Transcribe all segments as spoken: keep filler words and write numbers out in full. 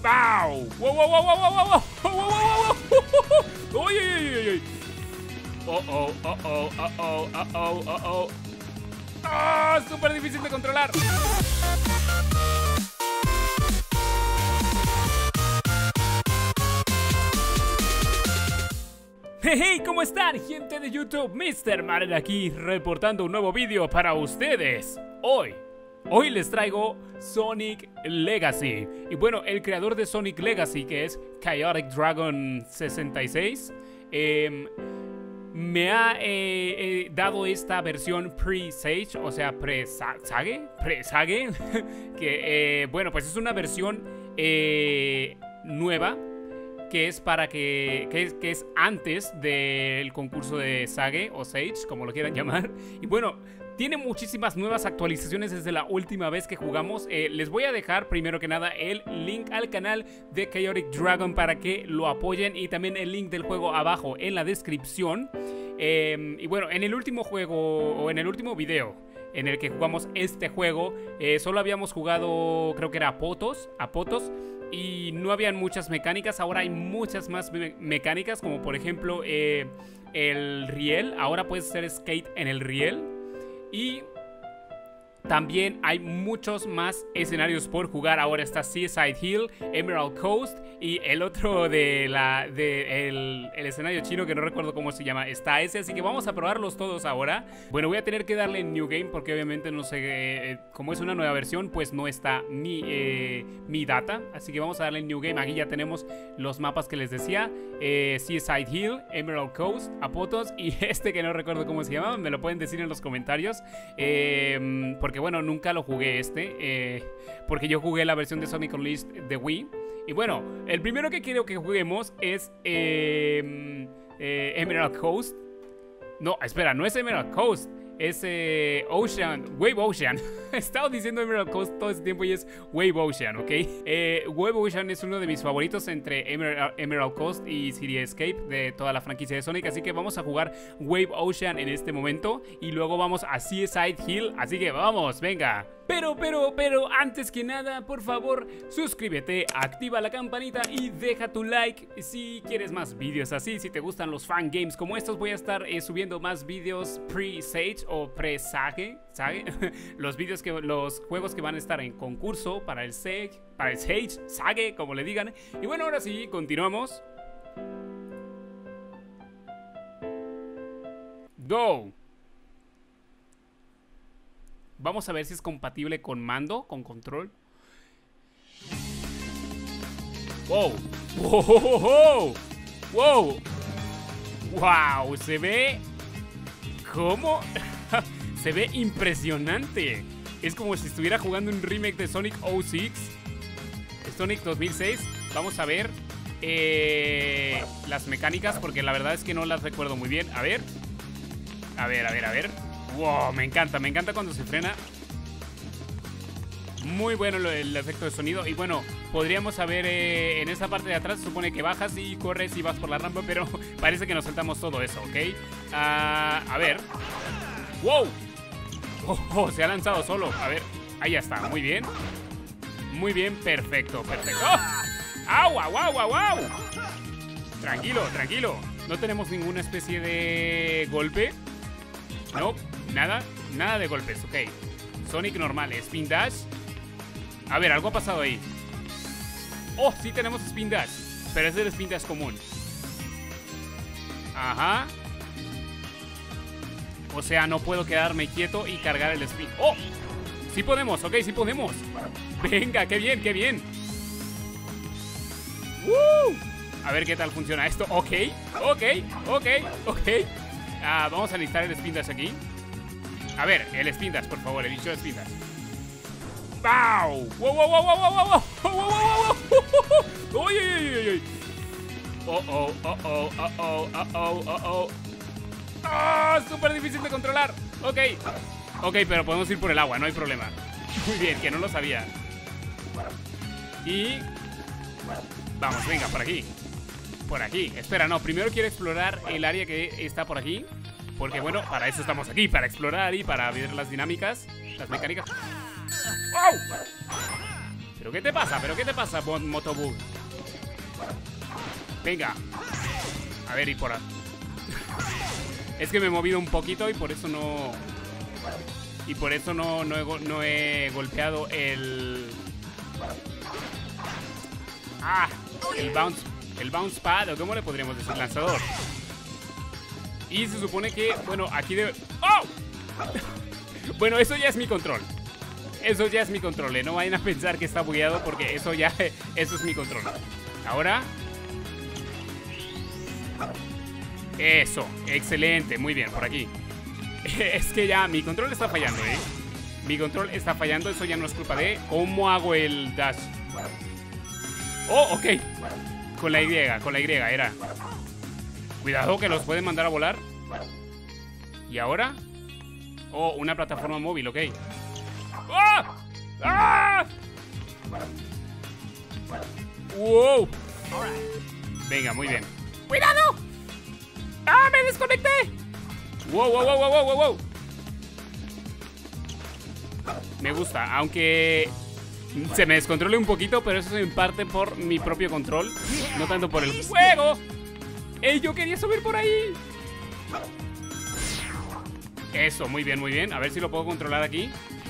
¡Wow! ¡Wow, wow, wow, wow, wow, wow! ¡Wow, wow, wow, wow! ¡Uy, uy, uy, uy! ¡Oh, oh, oh, oh, oh, oh, oh, oh, oh, oh! ¡Ah! ¡Súper difícil de controlar! Hey, hey, ¿cómo están, gente de YouTube? mister Maren aquí, reportando un nuevo vídeo para ustedes. Hoy, hoy les traigo Sonic Legacy. Y bueno, el creador de Sonic Legacy, que es Chaotic Dragon sesenta y seis, eh, me ha eh, eh, dado esta versión pre-Sage, o sea, pre-Sage, pre-Sage, que, eh, bueno, pues es una versión eh, nueva, que es para que, que es, que es antes del concurso de Sage o Sage, como lo quieran llamar. Y bueno, tiene muchísimas nuevas actualizaciones desde la última vez que jugamos. eh, Les voy a dejar primero que nada el link al canal de Chaotic Dragon para que lo apoyen, y también el link del juego abajo en la descripción. eh, Y bueno, en el último juego, o en el último video en el que jugamos este juego, eh, solo habíamos jugado, creo que era a Potos, a Potos, y no habían muchas mecánicas. Ahora hay muchas más me mecánicas, como por ejemplo eh, el riel. Ahora puedes hacer skate en el riel. Y también hay muchos más escenarios por jugar. Ahora está Seaside Hill, Emerald Coast, y el otro de la de el, el escenario chino que no recuerdo cómo se llama, está ese. Así que vamos a probarlos todos ahora. Bueno, voy a tener que darle New Game porque obviamente no sé, eh, como es una nueva versión, pues no está mi, eh, mi data. Así que vamos a darle New Game. Aquí ya tenemos los mapas que les decía, eh, Seaside Hill, Emerald Coast, Apotos, y este que no recuerdo cómo se llama. Me lo pueden decir en los comentarios, eh, porque bueno, nunca lo jugué este, eh, porque yo jugué la versión de Sonic Unleashed de Wii. Y bueno, el primero que quiero que juguemos es eh, eh, Emerald Coast. No, espera, no es Emerald Coast, es eh, Ocean, Wave Ocean. He estado diciendo Emerald Coast todo este tiempo y es Wave Ocean, ¿ok? Eh, Wave Ocean es uno de mis favoritos entre Emerald, Emerald Coast y City Escape de toda la franquicia de Sonic. Así que vamos a jugar Wave Ocean en este momento y luego vamos a Seaside Hill. Así que vamos, venga. Pero, pero, pero, antes que nada, por favor, suscríbete, activa la campanita y deja tu like si quieres más vídeos así. Si te gustan los fan games como estos, voy a estar eh, subiendo más vídeos pre-Sage o pre-Sage, ¿Sage? Los vídeos que, los juegos que van a estar en concurso para el Sage, para el Sage, Sage, como le digan. Y bueno, ahora sí, continuamos. Go. Vamos a ver si es compatible con mando, con control. Wow. Wow. Wow. Wow. Wow. Se ve... ¿Cómo? Se ve impresionante. Es como si estuviera jugando un remake de Sonic oh seis, Sonic dos mil seis. Vamos a ver eh, las mecánicas, porque la verdad es que no las recuerdo muy bien. A ver. A ver, a ver, a ver. Wow, me encanta, me encanta cuando se frena. Muy bueno el, el efecto de sonido. Y bueno, podríamos saber eh, en esa parte de atrás se supone que bajas y corres y vas por la rampa, pero parece que nos saltamos todo eso, ¿ok? Uh, a ver. ¡Wow! Oh, oh, se ha lanzado solo. A ver, ahí está, muy bien. Muy bien, perfecto, perfecto. ¡Oh! ¡Au, au, au, au, au! Tranquilo, tranquilo. No tenemos ninguna especie de golpe. No, nada, nada de golpes, ok. Sonic normal, Spin Dash. A ver, algo ha pasado ahí. Oh, sí tenemos Spin Dash, pero es el Spin Dash común. Ajá. O sea, no puedo quedarme quieto y cargar el Spin. Oh, sí podemos, ok, sí podemos. Venga, qué bien, qué bien. ¡Woo! A ver qué tal funciona esto. Ok, ok, ok, ok. Ah, vamos a listar el Spin Dash aquí. A ver, el Spin Dash, por favor, he dicho Spin Dash. ¡Wow! ¡Wow, wow, wow, wow, wow, wow! ¡Wow, wow, wow, wow! ¡Uy, uy, uy, uy! ¡Oh, oh, oh, oh, oh, oh, oh, oh, oh, oh! ¡Ah! ¡Súper difícil de controlar! Ok. Ok, pero podemos ir por el agua, no hay problema. Muy bien, que no lo sabía. Y... vamos, venga, por aquí. Por aquí, espera, no, primero quiero explorar el área que está por aquí, porque bueno, para eso estamos aquí, para explorar y para ver las dinámicas, las mecánicas. ¡Wow! ¿Pero qué te pasa? ¿Pero qué te pasa, Motobug? Venga. A ver, y por... Es que me he movido un poquito y por eso no... Y por eso no, no, he, no he golpeado el... Ah, el bounce, el bounce pad, o cómo le podríamos decir, lanzador. Y se supone que, bueno, aquí debe... ¡Oh! Bueno, eso ya es mi control. Eso ya es mi control, ¿eh? No vayan a pensar que está bugueado porque eso ya, eso es mi control. Ahora... Eso, excelente, muy bien, por aquí. Es que ya mi control está fallando, ¿eh? Mi control está fallando, eso ya no es culpa de... ¿Cómo hago el dash? Oh, ok. Con la Y, con la Y era. Cuidado que los pueden mandar a volar. ¿Y ahora? Oh, una plataforma móvil, ok. ¡Ah! ¡Ah! ¡Wow! Venga, muy bien. ¡Cuidado! ¡Ah, me desconecté! ¡Wow, wow, wow, wow, wow, wow! Me gusta, aunque se me descontrole un poquito, pero eso es en parte por mi propio control, no tanto por el juego. ¡Ey, yo quería subir por ahí! Eso, muy bien, muy bien. A ver si lo puedo controlar aquí.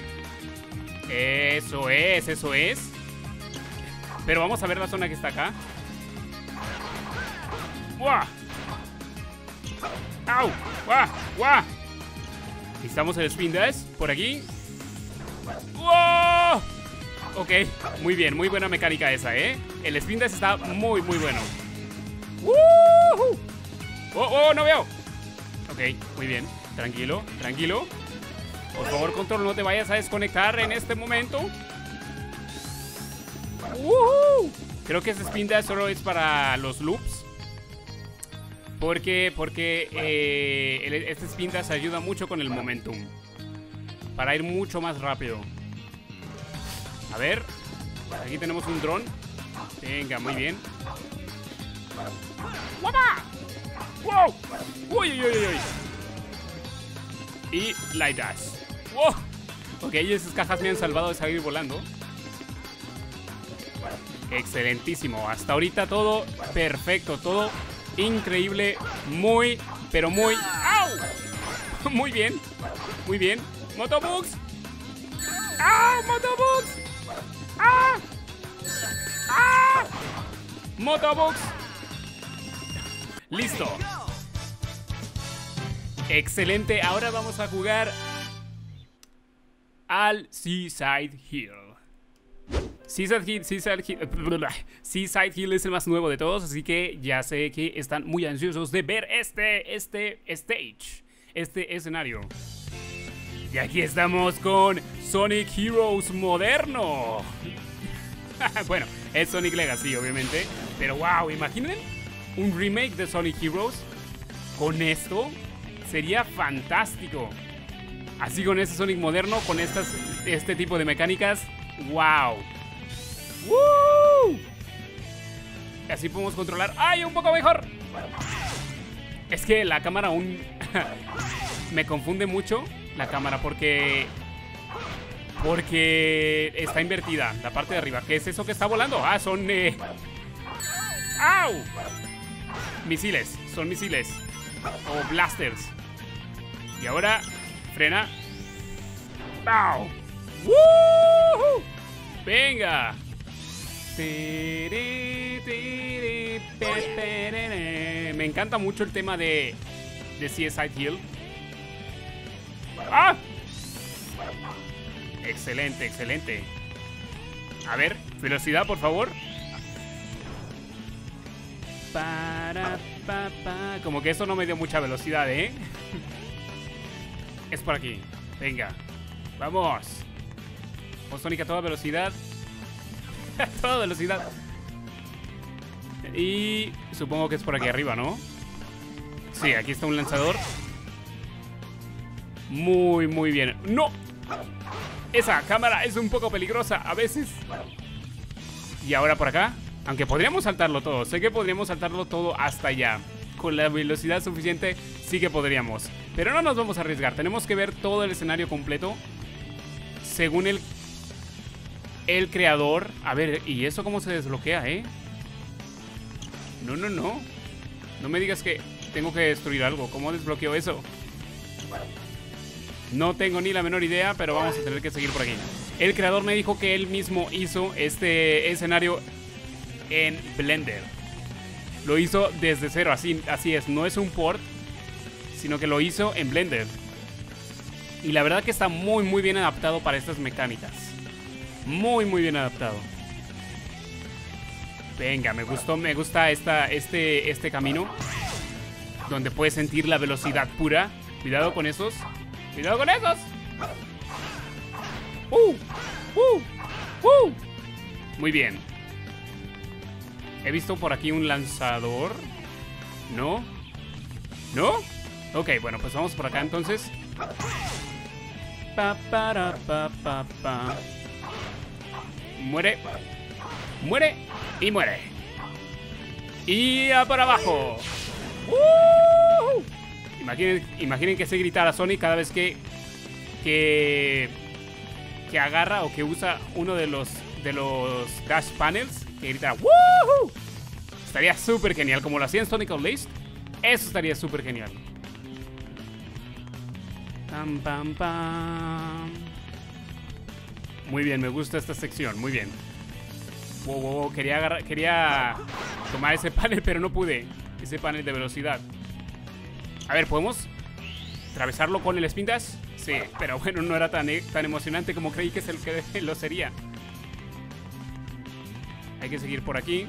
Eso es, eso es. Pero vamos a ver la zona que está acá. ¡Guau! ¡Au! ¡Guau! ¡Guau! Necesitamos el spin dash por aquí. ¡Wow! Ok, muy bien, muy buena mecánica esa, ¿eh? El spin dash está muy, muy bueno. ¡Woohoo! ¡Oh, oh! ¡No veo! Ok, muy bien. Tranquilo, tranquilo. Por favor, control, no te vayas a desconectar en este momento. ¡Woohoo! Creo que ese spin dash solo es para los loops. Porque, porque eh, el, este spin dash ayuda mucho con el momentum. Para ir mucho más rápido. A ver. Aquí tenemos un dron. Venga, muy bien. ¡Guapa! ¡Wow! ¡Uy, uy, uy, uy! Y light dash. ¡Wow! Ok, esas cajas me han salvado de salir volando. Excelentísimo. Hasta ahorita todo perfecto. Todo increíble. Muy, pero muy... ¡Au! Muy bien. Muy bien. Motobugs. ¡Ah! Motobugs. ¡Ah! ¡Ah! Motobugs. Listo. Excelente. Ahora vamos a jugar al Seaside Hill. Seaside Hill, Seaside Hill, Seaside Hill es el más nuevo de todos, así que ya sé que están muy ansiosos de ver este, este stage, este escenario. Y aquí estamos con Sonic Heroes moderno. Bueno, es Sonic Legacy, obviamente. Pero wow, imaginen un remake de Sonic Heroes con esto. Sería fantástico. Así con este Sonic moderno, con estas, este tipo de mecánicas. ¡Wow! ¡Woo! Así podemos controlar. ¡Ay, un poco mejor! Es que la cámara aún me confunde mucho. La cámara porque... Porque está invertida la parte de arriba. ¿Qué es eso que está volando? Ah, son... Eh... ¡Au! Misiles, son misiles. O blasters. Y ahora, frena. ¡Au! ¡Woohoo! ¡Venga! Me encanta mucho el tema de, de Seaside Hill. ¡Ah! Excelente, excelente. A ver, velocidad, por favor. Para, pa, pa. Como que eso no me dio mucha velocidad, ¿eh? Es por aquí. Venga. Vamos. Vamos, Sonic, a toda velocidad. A toda velocidad. Y supongo que es por aquí arriba, ¿no? Sí, aquí está un lanzador. Muy, muy bien. ¡No! Esa cámara es un poco peligrosa a veces. Y ahora por acá. Aunque podríamos saltarlo todo. Sé que podríamos saltarlo todo hasta allá. Con la velocidad suficiente sí que podríamos. Pero no nos vamos a arriesgar. Tenemos que ver todo el escenario completo según el el creador... A ver, ¿y eso cómo se desbloquea, eh? No, no, no. No me digas que tengo que destruir algo. ¿Cómo desbloqueo eso? No tengo ni la menor idea, pero vamos a tener que seguir por aquí. El creador me dijo que él mismo hizo este escenario en Blender. Lo hizo desde cero, así, así es. No es un port, sino que lo hizo en Blender. Y la verdad que está muy, muy bien adaptado para estas mecánicas. Muy, muy bien adaptado. Venga, me gustó, me gusta esta, este, este camino donde puedes sentir la velocidad pura. Cuidado con esos. Cuidado con esos. Uh, uh, uh. Muy bien. He visto por aquí un lanzador. ¿No? ¿No? Ok, bueno, pues vamos por acá entonces. Pa, para, pa, pa, pa. Muere. Muere. Y muere. Y a por abajo. ¡Uh! Imaginen, imaginen que se gritar a Sonic cada vez que que que agarra o que usa uno de los de los dash panels, que grita ¡woohoo! Estaría súper genial, como lo hacía en Sonic Unleashed. Eso estaría súper genial. Pam, pam, pam. Muy bien, me gusta esta sección, muy bien. Wow, wow, wow. Quería agarrar, quería tomar ese panel, pero no pude. Ese panel de velocidad. A ver, ¿podemos atravesarlo con el Spin Dash? Sí, pero bueno, no era tan, tan emocionante como creí que, es el que lo sería. Hay que seguir por aquí.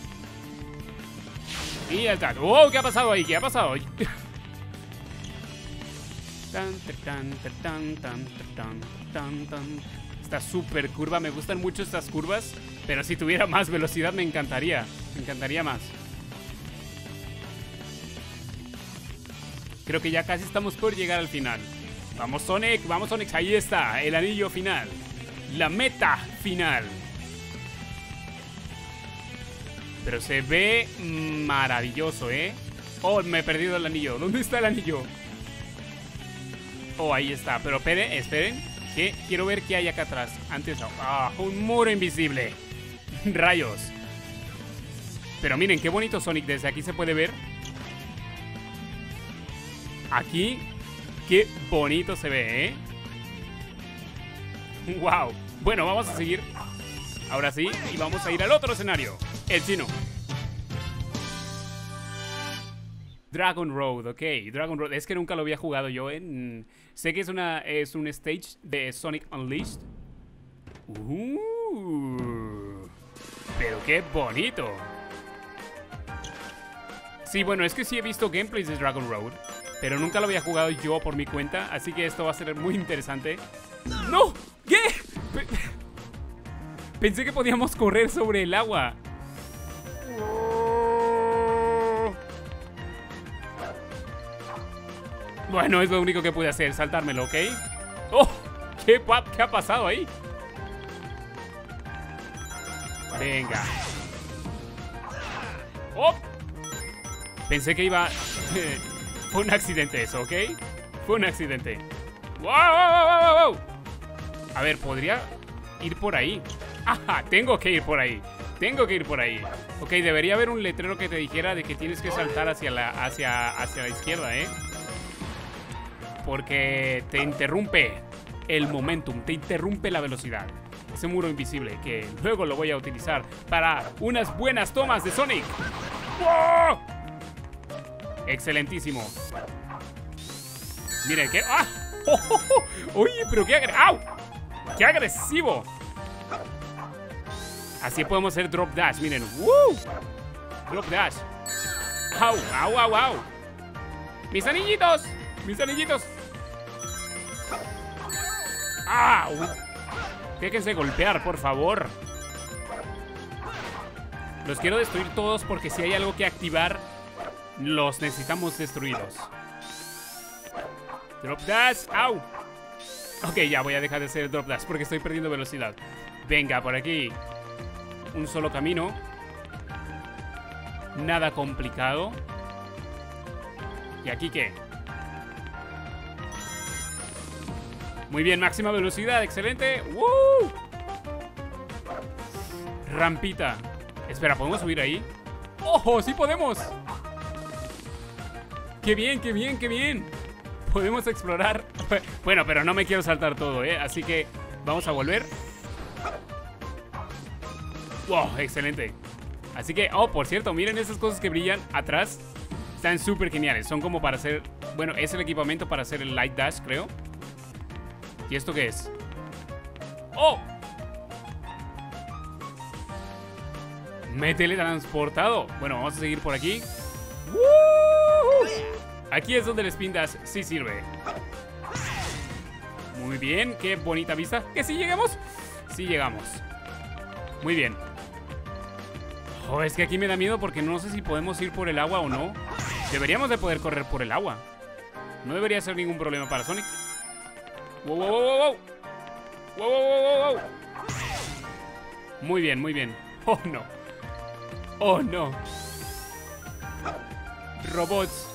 Y ya está. ¡Oh! ¿Qué ha pasado ahí? ¿Qué ha pasado? Tan, tan, tan, tan, tan, tan, tan. Esta super curva, me gustan mucho estas curvas. Pero si tuviera más velocidad me encantaría. Me encantaría más. Creo que ya casi estamos por llegar al final. Vamos Sonic, vamos Sonic, ahí está, el anillo final. La meta final. Pero se ve maravilloso, ¿eh? Oh, me he perdido el anillo. ¿Dónde está el anillo? Oh, ahí está, pero esperen, esperen, que quiero ver qué hay acá atrás. Antes, ah, un muro invisible. Rayos. Pero miren, qué bonito Sonic, desde aquí se puede ver. Aquí, qué bonito se ve, ¿eh? Wow. Bueno, vamos a seguir. Ahora sí, y vamos a ir al otro escenario. El chino. Dragon Road, ok. Dragon Road, es que nunca lo había jugado yo, ¿eh? Sé que es, una, es un stage de Sonic Unleashed. Uh, pero qué bonito. Sí, bueno, es que sí he visto gameplays de Dragon Road, pero nunca lo había jugado yo por mi cuenta, así que esto va a ser muy interesante. ¡No! ¿Qué? Pensé que podíamos correr sobre el agua. Bueno, es lo único que pude hacer, saltármelo, ¿ok? ¡Oh! ¿Qué, ¿Qué ha pasado ahí? Venga. ¡Oh! Pensé que iba... Fue un accidente eso, ¿ok? Fue un accidente. ¡Wow, wow, wow, wow, wow! A ver, ¿podría ir por ahí? ¡Ajá! Tengo que ir por ahí. Tengo que ir por ahí. Ok, debería haber un letrero que te dijera de que tienes que saltar hacia la, hacia, hacia la izquierda, ¿eh? Porque te interrumpe el momentum, te interrumpe la velocidad. Ese muro invisible que luego lo voy a utilizar para unas buenas tomas de Sonic. ¡Wow! Excelentísimo. Miren que... ¡Ah! ¡Oh, oh, oh! ¡Oye, pero qué agresivo! ¡Au! ¡Qué agresivo! Así podemos hacer drop dash, miren. ¡Woo! Drop dash. ¡Au! ¡Au, au, au! ¡Mis anillitos! ¡Mis anillitos! ¡Au! Déjense golpear, por favor. Los quiero destruir todos porque si hay algo que activar, los necesitamos destruidos. Drop dash. ¡Au! Ok, ya voy a dejar de hacer drop dash porque estoy perdiendo velocidad. Venga, por aquí. Un solo camino. Nada complicado. ¿Y aquí qué? Muy bien, máxima velocidad, excelente. ¡Woo! rampita. Espera, ¿podemos subir ahí? ¡Ojo! ¡Sí podemos! ¡Qué bien, qué bien, qué bien! Podemos explorar. Bueno, pero no me quiero saltar todo, ¿eh? Así que vamos a volver. ¡Wow! Excelente. Así que, oh, por cierto, miren esas cosas que brillan atrás. Están súper geniales. Son como para hacer... Bueno, es el equipamiento para hacer el Light Dash, creo. ¿Y esto qué es? ¡Oh! Me he teletransportado. Bueno, vamos a seguir por aquí. ¡Woo! Aquí es donde el Spin Dash sí sirve. Muy bien, qué bonita vista. ¿Que sí llegamos? Sí llegamos. Muy bien. Oh, es que aquí me da miedo porque no sé si podemos ir por el agua o no. Deberíamos de poder correr por el agua. No debería ser ningún problema para Sonic. Wow, wow, wow, wow. Wow, wow, wow, wow. Muy bien, muy bien. Oh, no. Oh, no. Robots.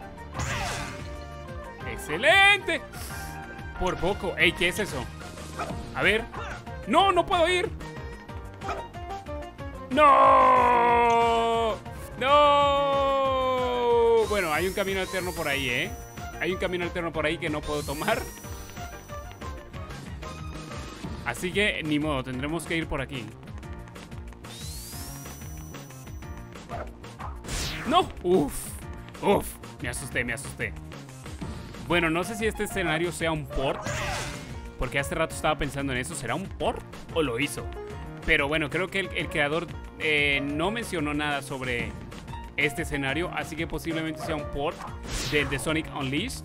¡Excelente! Por poco. Ey, ¿qué es eso? A ver. ¡No, no puedo ir! ¡No! ¡No! Bueno, hay un camino alterno por ahí, ¿eh? Hay un camino alterno por ahí que no puedo tomar. Así que, ni modo, tendremos que ir por aquí. ¡No! ¡Uf! ¡Uf! Me asusté, me asusté. Bueno, no sé si este escenario sea un port, porque hace rato estaba pensando en eso. ¿Será un port o lo hizo? Pero bueno, creo que el, el creador eh, no mencionó nada sobre este escenario, así que posiblemente sea un port del de Sonic Unleashed.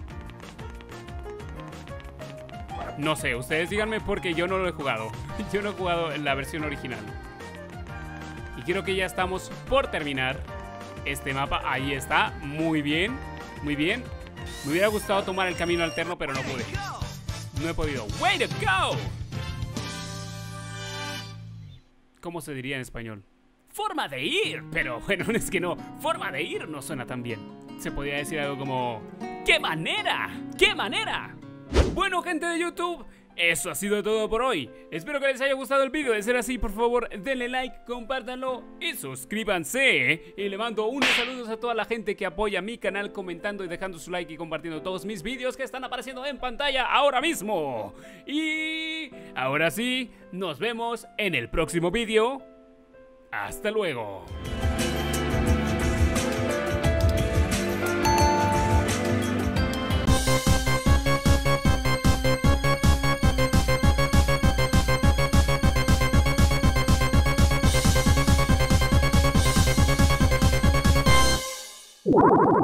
No sé, ustedes díganme porque yo no lo he jugado. Yo no he jugado en la versión original. Y creo que ya estamos por terminar este mapa. Ahí está, muy bien, muy bien. Me hubiera gustado tomar el camino alterno, pero no pude. No he podido. ¡Way to go! ¿Cómo se diría en español? ¡Forma de ir! Pero bueno, es que no. Forma de ir no suena tan bien. Se podría decir algo como... ¡Qué manera! ¡Qué manera! Bueno, gente de YouTube, eso ha sido todo por hoy. Espero que les haya gustado el vídeo. De ser así, por favor, denle like, compártanlo y suscríbanse. Y le mando unos saludos a toda la gente que apoya mi canal comentando y dejando su like y compartiendo todos mis vídeos que están apareciendo en pantalla ahora mismo. Y ahora sí, nos vemos en el próximo vídeo. Hasta luego. What?